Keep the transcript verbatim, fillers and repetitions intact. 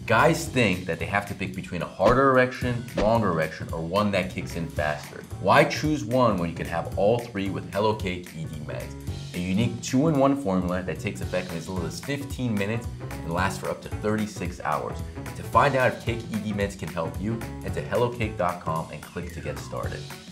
Guys think that they have to pick between a harder erection, longer erection, or one that kicks in faster. Why choose one when you can have all three with Hello Cake E D Meds? A unique two in one formula that takes effect in as little as fifteen minutes and lasts for up to thirty-six hours. To find out if Cake E D Meds can help you, head to hello cake dot com and click to get started.